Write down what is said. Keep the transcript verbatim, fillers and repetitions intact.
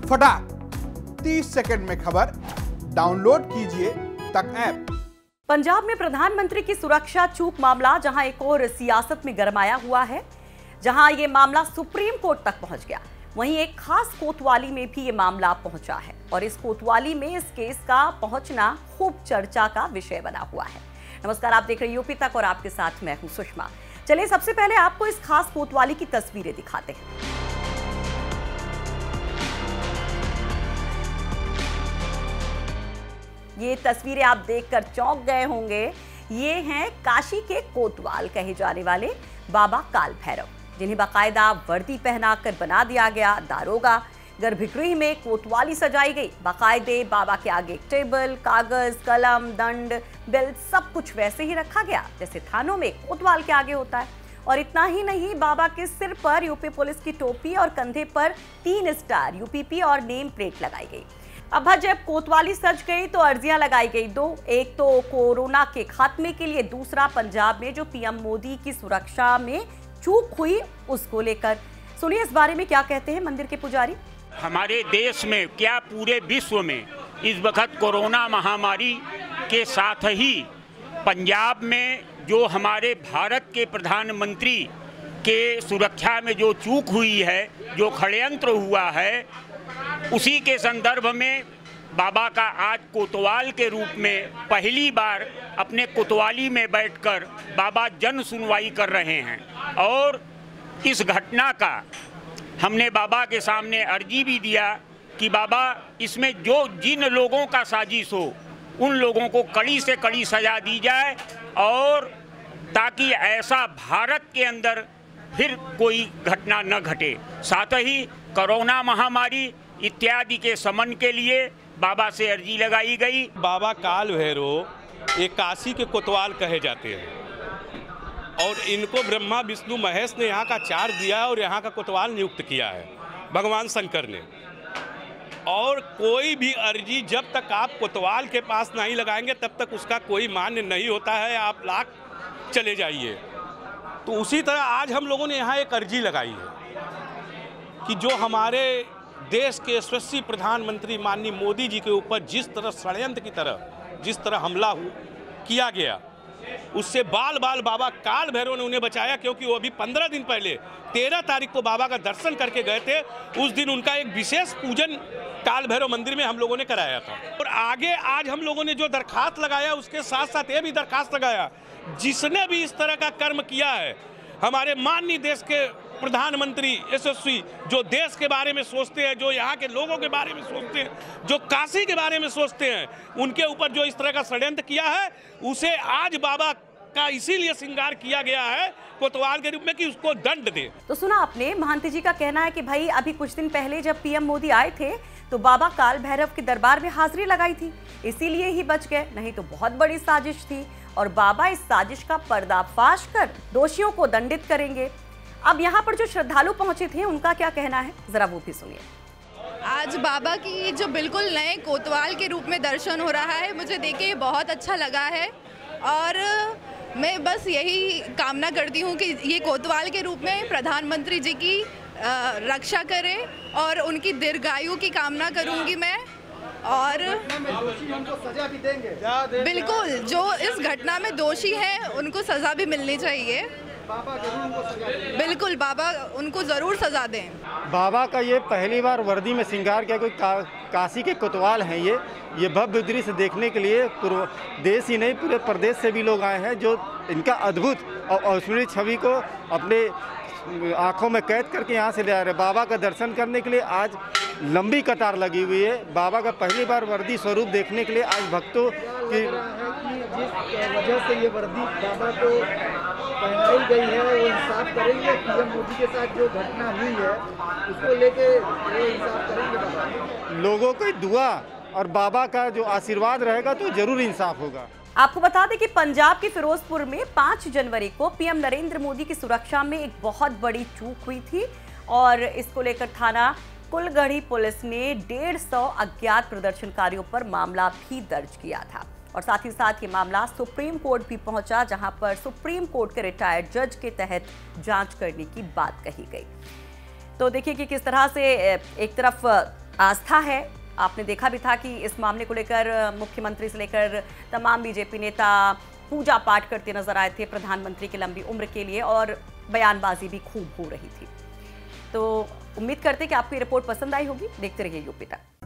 फटाक तीस सेकंड में खबर, डाउनलोड कीजिए तक ऐप। पंजाब में प्रधानमंत्री की सुरक्षा चूक मामला जहां एक और सियासत में गरमाया हुआ है, जहां यह मामला सुप्रीम कोर्ट तक पहुंच गया, वहीं एक खास कोतवाली में भी ये मामला पहुंचा है और इस कोतवाली में इस केस का पहुंचना खूब चर्चा का विषय बना हुआ है। नमस्कार, आप देख रहे हैं यूपी तक और आपके साथ मैं हूं सुषमा। चलिए सबसे पहले आपको इस खास कोतवाली की तस्वीरें दिखाते हैं। ये तस्वीरें आप देखकर चौंक गए होंगे। ये हैं काशी के कोतवाल कहे जाने वाले बाबा काल भैरव, जिन्हें बाकायदा वर्दी पहनाकर बना दिया गया दारोगा। गर्भगृह में कोतवाली सजाई गई, बाकायदे बाबा के आगे एक टेबल, कागज, कलम, दंड, बेल्ट, सब कुछ वैसे ही रखा गया जैसे थानों में कोतवाल के आगे होता है। और इतना ही नहीं, बाबा के सिर पर यूपी पुलिस की टोपी और कंधे पर तीन स्टार यूपीपी और नेम प्लेट लगाई गई। अब जब कोतवाली सज गई तो अर्जियां लगाई गई दो, एक तो कोरोना के खात्मे के लिए, दूसरा पंजाब में जो पीएम मोदी की सुरक्षा में चूक हुई उसको लेकर। सुनिए इस बारे में क्या कहते हैं मंदिर के पुजारी। हमारे देश में क्या पूरे विश्व में इस वक्त कोरोना महामारी के साथ ही पंजाब में जो हमारे भारत के प्रधानमंत्री के सुरक्षा में जो चूक हुई है, जो षड्यंत्र हुआ है, उसी के संदर्भ में बाबा का आज कोतवाल के रूप में पहली बार अपने कोतवाली में बैठकर बाबा जन सुनवाई कर रहे हैं। और इस घटना का हमने बाबा के सामने अर्जी भी दिया कि बाबा इसमें जो जिन लोगों का साजिश हो उन लोगों को कड़ी से कड़ी सजा दी जाए, और ताकि ऐसा भारत के अंदर फिर कोई घटना न घटे। साथ ही कोरोना महामारी इत्यादि के समन के लिए बाबा से अर्जी लगाई गई। बाबा काल भैरव एक काशी के कोतवाल कहे जाते हैं और इनको ब्रह्मा विष्णु महेश ने यहाँ का चार्ज दिया और यहाँ का कोतवाल नियुक्त किया है भगवान शंकर ने। और कोई भी अर्जी जब तक आप कोतवाल के पास नहीं लगाएंगे तब तक उसका कोई मान्य नहीं होता है, आप लाख चले जाइए। तो उसी तरह आज हम लोगों ने यहाँ एक अर्जी लगाई है कि जो हमारे देश के यशस्वी प्रधानमंत्री माननीय मोदी जी के ऊपर जिस तरह षड्यंत्र की तरह जिस तरह हमला किया गया, उससे बाल बाल बाबा काल भैरव ने उन्हें बचाया। क्योंकि वो अभी पंद्रह दिन पहले तेरह तारीख को बाबा का दर्शन करके गए थे, उस दिन उनका एक विशेष पूजन काल भैरव मंदिर में हम लोगों ने कराया था। और आगे आज हम लोगों ने जो दरखास्त लगाया उसके साथ साथ ये भी दरखास्त लगाया, जिसने भी इस तरह का कर्म किया है, हमारे माननीय देश के प्रधानमंत्री यशस्वी जो देश के बारे में सोचते हैं, जो यहाँ के लोगों के बारे में सोचते हैं, जो काशी के बारे में सोचते हैं, उनके ऊपर जो इस तरह का षड्यंत्र किया है, उसे आज बाबा का इसीलिए श्रृंगार किया गया है कोतवाल के रूप में कि उसको दंड दे। तो सुना आपने, महंत जी का कहना है कि भाई अभी कुछ दिन पहले जब पीएम मोदी आए थे तो बाबा काल भैरव के दरबार में हाजिरी लगाई थी, इसीलिए ही बच गए, नहीं तो बहुत बड़ी साजिश थी और बाबा इस साजिश का पर्दाफाश कर दोषियों को दंडित करेंगे। अब यहाँ पर जो श्रद्धालु पहुंचे थे उनका क्या कहना है, जरा वो भी सुनिए। आज बाबा की जो बिल्कुल नए कोतवाल के रूप में दर्शन हो रहा है, मुझे देख के बहुत अच्छा लगा है और मैं बस यही कामना करती हूँ कि ये कोतवाल के रूप में प्रधानमंत्री जी की रक्षा करें और उनकी दीर्घायु की कामना करूँगी मैं। और उनको सजा भी देंगे, बिल्कुल जो इस घटना में दोषी हैं उनको सजा भी मिलनी चाहिए। बाबा जरूर उनको सजा दें। बिल्कुल बाबा उनको ज़रूर सजा दें। बाबा का ये पहली बार वर्दी में श्रृंगार किया, कोई का, काशी के कोतवाल हैं ये ये भव्य दृश्य देखने के लिए पूर्व देश ही नहीं पूरे प्रदेश से भी लोग आए हैं, जो इनका अद्भुत और अविस्मरणीय छवि को अपने आंखों में कैद करके यहाँ से ले आ रहे हैं। बाबा का दर्शन करने के लिए आज लंबी कतार लगी हुई है। बाबा का पहली बार वर्दी स्वरूप देखने के लिए आज भक्तों की जिस वजह से ये वर्दी बाबा को पहनाई गई है वो इंसाफ करेंगे। पीएम मोदी के साथ जो घटना हुई है उसको लेके वो इंसाफ करेंगे बाबा। लोगों की दुआ और बाबा का जो आशीर्वाद रहेगा तो जरूर इंसाफ होगा। आपको बता दें कि पंजाब के फिरोजपुर में पाँच जनवरी को पीएम नरेंद्र मोदी की सुरक्षा में एक बहुत बड़ी चूक हुई थी और इसको लेकर थाना कुलगढ़ी पुलिस ने डेढ़ सौ अज्ञात प्रदर्शनकारियों पर मामला भी दर्ज किया था और साथ ही साथ ये मामला सुप्रीम कोर्ट भी पहुंचा, जहां पर सुप्रीम कोर्ट के रिटायर्ड जज के तहत जांच करने की बात कही गई। तो देखिए कि किस तरह से एक तरफ आस्था है। आपने देखा भी था कि इस मामले को लेकर मुख्यमंत्री से लेकर तमाम बीजेपी नेता पूजा पाठ करते नजर आए थे प्रधानमंत्री की लंबी उम्र के लिए, और बयानबाजी भी खूब हो रही थी। तो उम्मीद करते हैं कि आपको ये रिपोर्ट पसंद आई होगी। देखते रहिए यूपी तक।